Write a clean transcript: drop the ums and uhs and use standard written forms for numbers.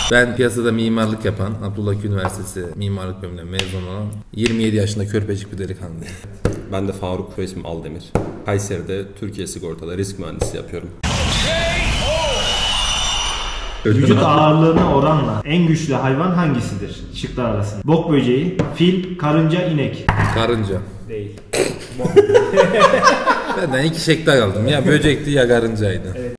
Ben piyasada mimarlık yapan, Abdullah Üniversitesi Mimarlık Bölümünden mezun olan 27 yaşında körpecik bir delikanlıyım. Ben de Faruk Soyism Aldemir. Kayseri'de Türkiye Sigorta'da risk mühendisi yapıyorum. Vücut ağırlığına oranla en güçlü hayvan hangisidir? Şıklar arasında. Bok böceği, fil, karınca, inek. Karınca. Değil. Benden iki şekte kaldım. Ya böcekti ya karıncaydı. Evet.